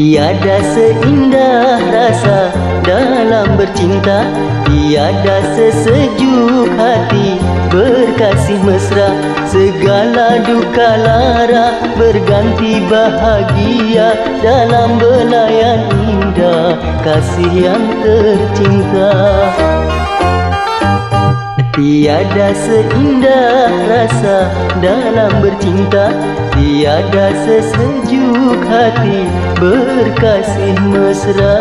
Tiada seindah rasa dalam bercinta, tiada sesejuk hati berkasih mesra. Segala duka lara berganti bahagia dalam belayan indah kasih yang tercinta. Tiada seindah rasa dalam bercinta, tiada sesejuk hati berkasih mesra.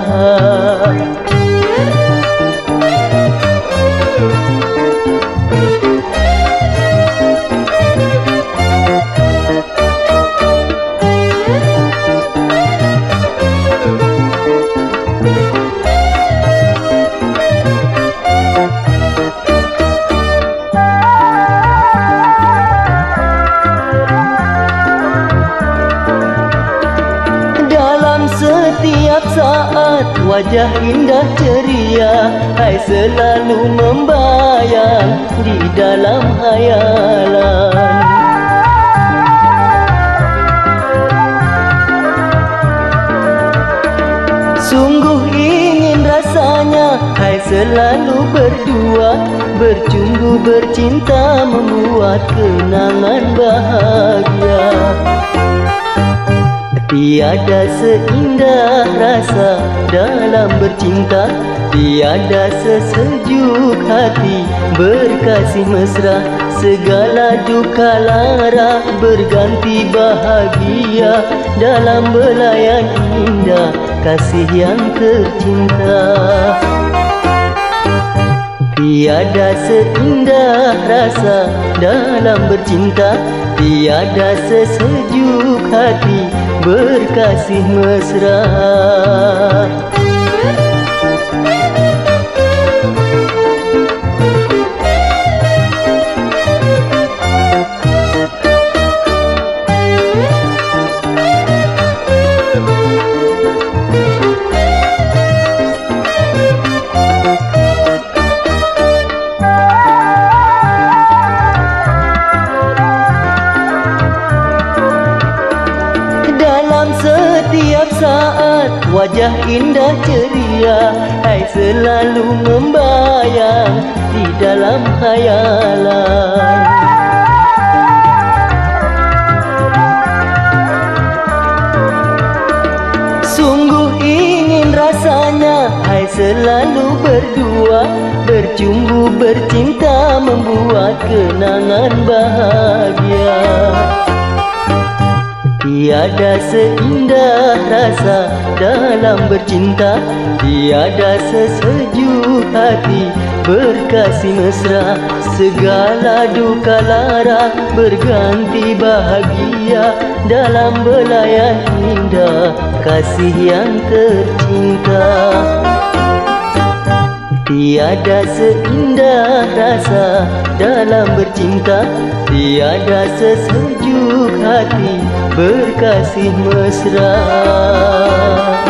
Setiap saat wajah indah ceria, hai selalu membayang di dalam hayalan. Sungguh ingin rasanya, hai selalu berdua, bercumbu bercinta membuat kenangan bahagia. Tiada seindah rasa dalam bercinta, tiada sesejuk hati berkasih mesra. Segala duka lara berganti bahagia dalam belayan indah kasih yang tercinta. Tiada seindah rasa dalam bercinta, tiada sesejuk hati berkasih mesra. Setiap saat wajah indah ceria, hai selalu membayang di dalam hayalan. Sungguh ingin rasanya, hai selalu berdua, bercumbu bercinta membuat kenangan bahagia. Tiada seindah rasa dalam bercinta, tiada sesejuk hati berkasih mesra. Segala duka lara berganti bahagia dalam belayan indah kasih yang tercinta. Tiada seindah rasa dalam bercinta, tiada sesejuk hati berkasih mesra.